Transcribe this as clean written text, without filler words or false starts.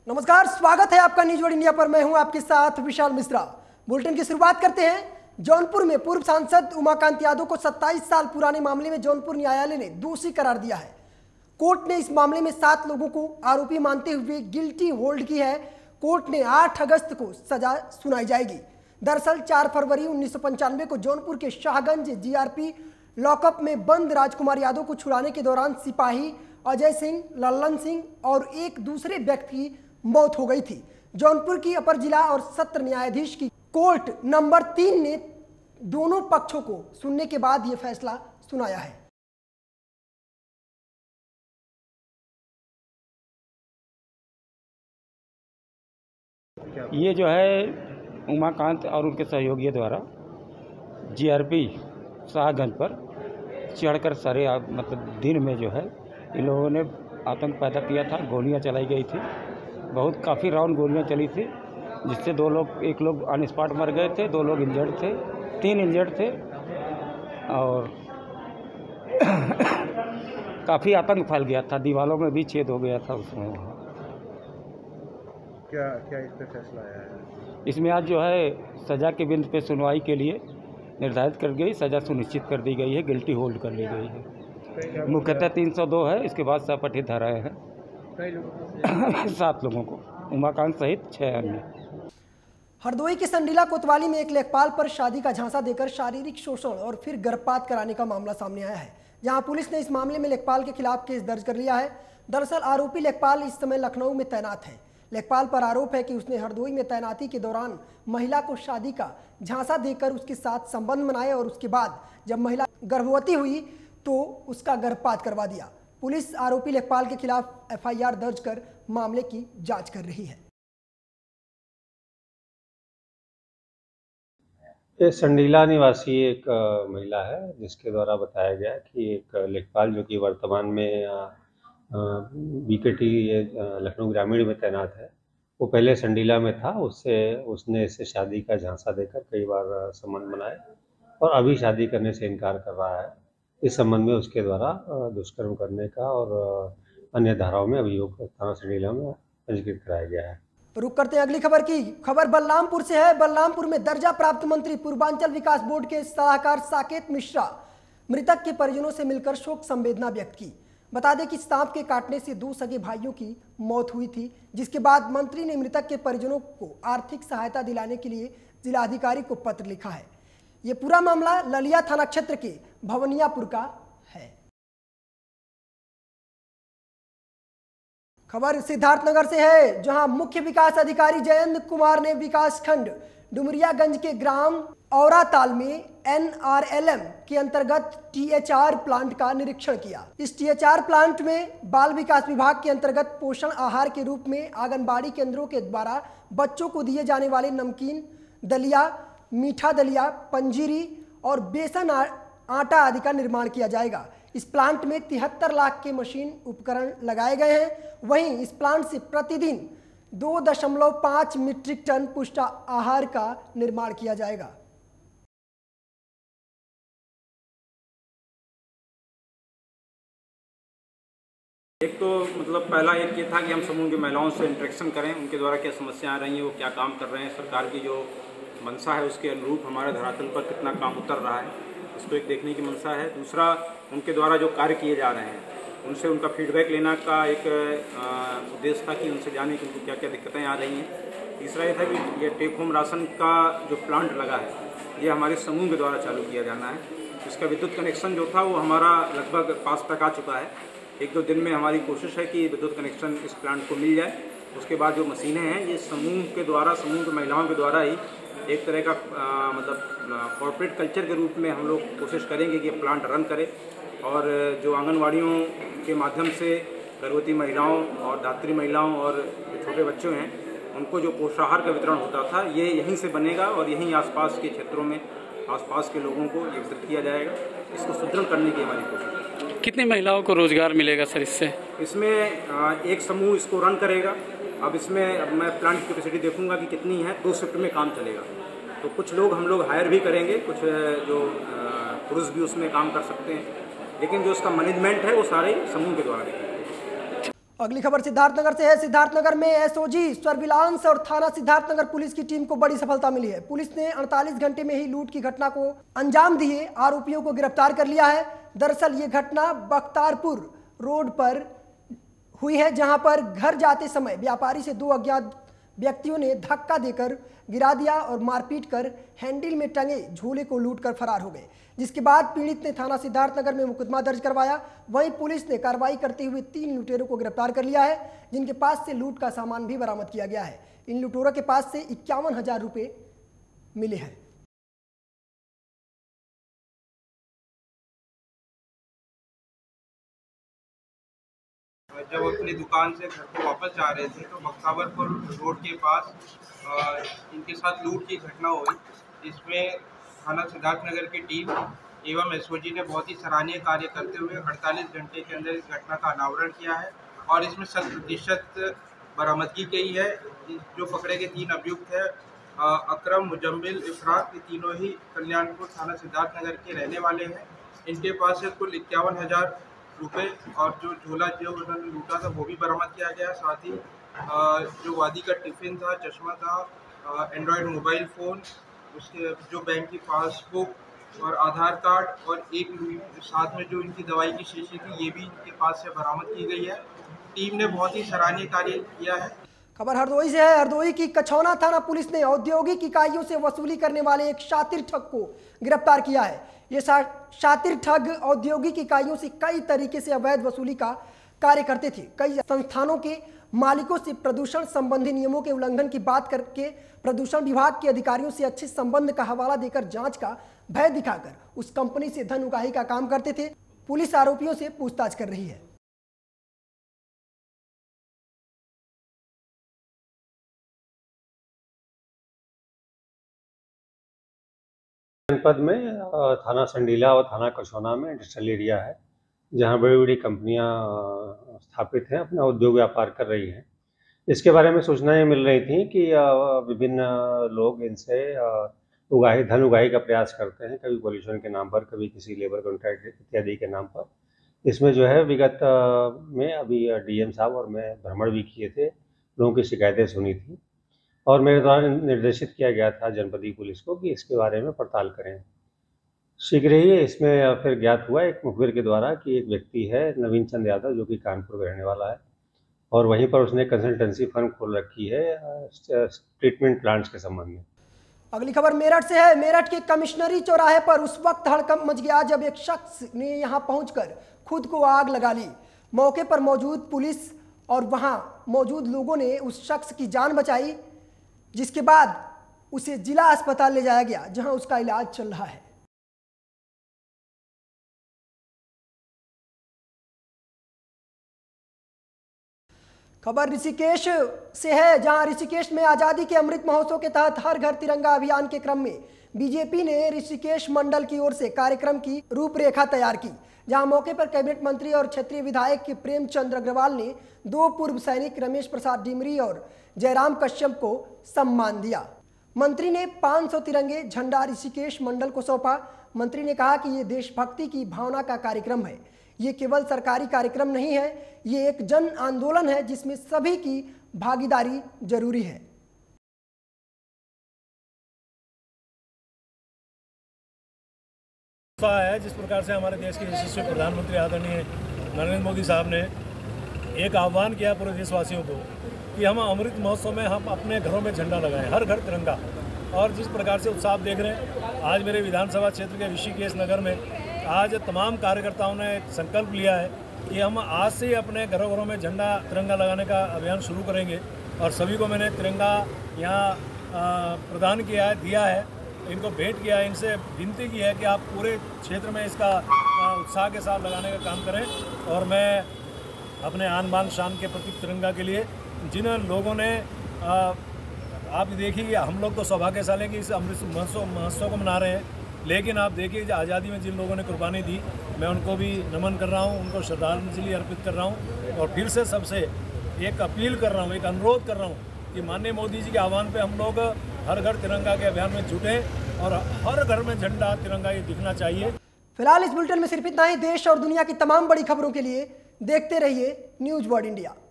नमस्कार, स्वागत है आपका न्यूज वर्ल्ड इंडिया पर। मैं हूं आपके साथ विशाल मिश्रा। बुलेटिन की शुरुआत करते हैं। जौनपुर में पूर्व सांसद उमाकांत यादव को 27 साल पुराने मामले में जौनपुर न्यायालय ने दोषी करार दिया है। कोर्ट ने इस मामले में 7 लोगों को आरोपी मानते हुए गिल्टी होल्ड की है। कोर्ट ने 8 अगस्त को सजा सुनाई जाएगी। दरअसल 4 फरवरी 1995 को जौनपुर के शाहगंज जीआरपी लॉकअप में बंद राजकुमार यादव को छुड़ाने के दौरान सिपाही अजय सिंह, लल्लन सिंह और एक दूसरे व्यक्ति की मौत हो गई थी। जौनपुर की अपर जिला और सत्र न्यायाधीश की कोर्ट नंबर 3 ने दोनों पक्षों को सुनने के बाद यह फैसला सुनाया है। ये जो है उमाकांत और उनके सहयोगियों द्वारा जीआरपी शाहगंज पर चढ़कर सारे मतलब दिन में जो है इन लोगों ने आतंक पैदा किया था। गोलियां चलाई गई थी, बहुत काफ़ी राउंड गोलियां चली थी, जिससे एक लोग ऑन स्पॉट मर गए थे, 2 लोग इंजर्ड थे, 3 इंजर्ड थे और काफ़ी आतंक फैल गया था। दीवारों में भी छेद हो गया था उसमें। क्या इस पे फैसला आया है? इसमें आज जो है सज़ा के बिंदु पे सुनवाई के लिए निर्धारित कर गई, सज़ा सुनिश्चित कर दी गई है, गिल्टी होल्ड कर ली गई है। मुख्यतः 302 है, इसके बाद सपठित धाराएँ हैं। 7 लोगों को, उमाकांत सहित 6 अन्य। हरदोई के संडीला कोतवाली में एक लेखपाल पर शादी का झांसा देकर शारीरिक शोषण और फिर गर्भपात कराने का मामला सामने आया है, जहां पुलिस ने इस मामले में लेखपाल के खिलाफ केस दर्ज कर लिया है। दरअसल आरोपी लेखपाल इस समय लखनऊ में तैनात है। लेखपाल पर आरोप है कि उसने हरदोई में तैनाती के दौरान महिला को शादी का झांसा देकर उसके साथ संबंध बनाए और उसके बाद जब महिला गर्भवती हुई तो उसका गर्भपात करवा दिया। पुलिस आरोपी लेखपाल के खिलाफ एफआईआर दर्ज कर मामले की जांच कर रही है। ये संडीला निवासी एक महिला है, जिसके द्वारा बताया गया कि एक लेखपाल जो कि वर्तमान में बीकेटी लखनऊ ग्रामीण में तैनात है, वो पहले संडीला में था। उसने इससे शादी का झांसा देकर कई बार संबंध बनाए और अभी शादी करने से इनकार कर रहा है। इस संबंध में उसके द्वारा दुष्कर्म करने का और अन्य धाराओं में अभियोग थाना संडीला में पंजीकृत कराया गया है। रुक करते हैं अगली खबर की। खबर बलरामपुर से है। बलरामपुर में दर्जा प्राप्त मंत्री पूर्वांचल विकास बोर्ड के सलाहकार साकेत मिश्रा मृतक के परिजनों से मिलकर शोक संवेदना व्यक्त की। बता दें कि सांप के काटने से 2 सगे भाइयों की मौत हुई थी, जिसके बाद मंत्री ने मृतक के परिजनों को आर्थिक सहायता दिलाने के लिए जिलाधिकारी को पत्र लिखा है। ये पूरा मामला ललिया थाना क्षेत्र के भवनियापुर का है। खबर सिद्धार्थनगर से है, जहां मुख्य विकास अधिकारी जयंत कुमार ने विकास खंड डुमरियागंज के ग्राम औराताल में NRLM के अंतर्गत THR प्लांट का निरीक्षण किया। इस THR प्लांट में बाल विकास विभाग के अंतर्गत पोषण आहार के रूप में आंगनबाड़ी केंद्रों के द्वारा बच्चों को दिए जाने वाले नमकीन, दलिया, मीठा दलिया, पंजीरी और बेसन आटा आदि का निर्माण किया जाएगा। इस प्लांट में 73 लाख के मशीन उपकरण लगाए गए हैं। वहीं इस प्लांट से प्रतिदिन 2.5 मीट्रिक टन पुष्ट आहार का निर्माण किया जाएगा। एक तो मतलब पहला एक ये था कि हम समूह की महिलाओं से इंटरेक्शन करें, उनके द्वारा क्या समस्याएं आ रही हैं, वो क्या काम कर रहे हैं, सरकार की जो मंशा है उसके अनुरूप हमारे धरातल पर कितना काम उतर रहा है, इसको एक देखने की मंशा है। दूसरा, उनके द्वारा जो कार्य किए जा रहे हैं उनसे उनका फीडबैक लेना का एक उद्देश्य था कि उनसे जाने कि उनको क्या क्या दिक्कतें आ रही हैं। तीसरा ये था कि ये टेक होम राशन का जो प्लांट लगा है ये हमारे समूह के द्वारा चालू किया जाना है। इसका विद्युत कनेक्शन जो था वो हमारा लगभग पास तक आ चुका है। 1-2 दिन में हमारी कोशिश है कि विद्युत कनेक्शन इस प्लांट को मिल जाए। उसके बाद जो मशीनें हैं ये समूह के द्वारा, समूह की महिलाओं के द्वारा ही एक तरह का मतलब कॉर्पोरेट कल्चर के रूप में हम लोग कोशिश करेंगे कि ये प्लांट रन करे और जो आंगनवाड़ियों के माध्यम से गर्भवती महिलाओं और दात्री महिलाओं और छोटे बच्चों हैं उनको जो पोषाहार का वितरण होता था ये यहीं से बनेगा और यहीं आसपास के क्षेत्रों में आसपास के लोगों को ये वितरित किया जाएगा। इसको सुदृढ़ करने की हमारी कोशिश है। कितनी महिलाओं को रोजगार मिलेगा सर इससे? इसमें एक समूह इसको रन करेगा। अब मैं प्लांट की कैपेसिटी देखूंगा कि कितनी है। 2 शिफ्ट में काम चलेगा, तो कुछ लोग हम लोग हायर भी करेंगे, कुछ जो पुरुष भी उसमें काम कर सकते हैं, लेकिन जो उसका मैनेजमेंट है वो सारे समूह के द्वारा। अगली खबर सिद्धार्थनगर से है। सिद्धार्थनगर में एसओजी सर्विलांस और थाना सिद्धार्थनगर पुलिस की टीम को बड़ी सफलता मिली है। पुलिस ने 48 घंटे में ही लूट की घटना को अंजाम दिए आरोपियों को गिरफ्तार कर लिया है। दरअसल ये घटना बख्तारपुर रोड पर हुई है, जहां पर घर जाते समय व्यापारी से 2 अज्ञात व्यक्तियों ने धक्का देकर गिरा दिया और मारपीट कर हैंडल में टंगे झोले को लूटकर फरार हो गए, जिसके बाद पीड़ित ने थाना सिद्धार्थनगर में मुकदमा दर्ज करवाया। वहीं पुलिस ने कार्रवाई करते हुए 3 लुटेरों को गिरफ्तार कर लिया है, जिनके पास से लूट का सामान भी बरामद किया गया है। इन लुटेरों के पास से 51,000 रुपये मिले हैं। जब अपनी दुकान से घर को वापस जा रहे थे तो बख्तावरपुर रोड के पास इनके साथ लूट की घटना हुई। इसमें थाना सिद्धार्थनगर की टीम एवं एसओजी ने बहुत ही सराहनीय कार्य करते हुए 48 घंटे के अंदर इस घटना का अनावरण किया है और इसमें 100% बरामदगी की है। जो पकड़े गए 3 अभियुक्त हैं अकरम, मुजम्मिल, इफरात, ये तीनों ही कल्याणपुर थाना सिद्धार्थनगर के रहने वाले हैं। इनके पास से कुल 51,000 रुपये और जो झोला जो उन्होंने लूटा था वो भी बरामद किया गया। साथ ही जो वादी का टिफ़िन था, चश्मा था, एंड्रॉयड मोबाइल फ़ोन, उसके जो बैंक की पासबुक और आधार कार्ड और एक साथ में जो इनकी दवाई की शीशी थी ये भी इनके पास से बरामद की गई है। टीम ने बहुत ही सराहनीय कार्य किया है। खबर हरदोई से है। हरदोई की कछौना थाना पुलिस ने औद्योगिक इकाइयों से वसूली करने वाले एक शातिर ठग को गिरफ्तार किया है। ये शातिर ठग औद्योगिक इकाइयों से कई तरीके से अवैध वसूली का कार्य करते थे। कई संस्थानों के मालिकों से प्रदूषण संबंधी नियमों के उल्लंघन की बात करके प्रदूषण विभाग के अधिकारियों से अच्छे संबंध का हवाला देकर जांच का भय दिखाकर उस कंपनी से धन उगाही का काम करते थे। पुलिस आरोपियों से पूछताछ कर रही है। जनपद में थाना संडीला और थाना कछौना में इंडस्ट्रियल एरिया है, जहां बड़ी बड़ी कंपनियां स्थापित हैं, अपना उद्योग व्यापार कर रही हैं। इसके बारे में सूचनाएं मिल रही थी कि विभिन्न लोग इनसे धन उगाही का प्रयास करते हैं, कभी पॉल्यूशन के नाम पर, कभी किसी लेबर कॉन्ट्रैक्ट इत्यादि के नाम पर। इसमें जो है विगत में अभी डीएम साहब और मैं भ्रमण भी किए थे, लोगों की शिकायतें सुनी थी और मेरे द्वारा निर्देशित किया गया था जनपदीय पुलिस को कि इसके बारे में पड़ताल करें। शीघ्र ही इसमें फिर ज्ञात हुआ एक मुखबिर के द्वारा कि एक व्यक्ति है नवीन चंद यादव, जो कि कानपुर का रहने वाला है और वहीं पर उसने कंसल्टेंसी फर्म खोल रखी है ट्रीटमेंट प्लांट्स के संबंध में। अगली खबर मेरठ से है। मेरठ के कमिश्नरी चौराहे पर उस वक्त हड़कंप मच गया जब एक शख्स ने यहां पहुंचकर खुद को आग लगा ली। मौके पर मौजूद पुलिस और वहां मौजूद लोगों ने उस शख्स की जान बचाई, जिसके बाद उसे जिला अस्पताल ले जाया गया, जहां उसका इलाज चल रहा है। खबर ऋषिकेश से है, जहां ऋषिकेश में आजादी के अमृत महोत्सव के तहत हर घर तिरंगा अभियान के क्रम में बीजेपी ने ऋषिकेश मंडल की ओर से कार्यक्रम की रूपरेखा तैयार की, जहां मौके पर कैबिनेट मंत्री और क्षेत्रीय विधायक प्रेमचंद अग्रवाल ने 2 पूर्व सैनिक रमेश प्रसाद डिमरी और जयराम कश्यप को सम्मान दिया। मंत्री ने 500 तिरंगे झंडा ऋषिकेश मंडल को सौंपा। मंत्री ने कहा कि ये देशभक्ति की भावना का कार्यक्रम है, ये केवल सरकारी कार्यक्रम नहीं है, ये एक जन आंदोलन है जिसमें सभी की भागीदारी जरूरी है। है जिस प्रकार से हमारे देश के यशस्वी प्रधानमंत्री आदरणीय नरेंद्र मोदी साहब ने एक आह्वान किया पूरे देशवासियों को कि हम अमृत महोत्सव में हम अपने घरों में झंडा लगाएं, हर घर तिरंगा। और जिस प्रकार से उत्साह देख रहे हैं, आज मेरे विधानसभा क्षेत्र के ऋषिकेश नगर में आज तमाम कार्यकर्ताओं ने संकल्प लिया है कि हम आज से ही अपने घरों घरों में झंडा तिरंगा लगाने का अभियान शुरू करेंगे। और सभी को मैंने तिरंगा यहाँ प्रदान किया है, दिया है, इनको भेंट किया है, इनसे विनती की है कि आप पूरे क्षेत्र में इसका उत्साह के साथ लगाने का काम करें। और मैं अपने आन बान शान के प्रतीक तिरंगा के लिए जिन लोगों ने आप देखिए, हम लोग तो सौभाग्यशाली कि इस अमृत महोत्सव को मना रहे हैं, लेकिन आप देखिए आज़ादी में जिन लोगों ने कुर्बानी दी, मैं उनको भी नमन कर रहा हूँ, उनको श्रद्धांजलि अर्पित कर रहा हूँ। और फिर से सबसे एक अपील कर रहा हूँ, एक अनुरोध कर रहा हूँ कि माननीय मोदी जी के आह्वान पे हम लोग हर घर तिरंगा के अभियान में जुटें और हर घर में झंडा तिरंगा ये दिखना चाहिए। फिलहाल इस बुलेटिन में सिर्फ इतना ही। देश और दुनिया की तमाम बड़ी खबरों के लिए देखते रहिए न्यूज़ वर्ल्ड इंडिया।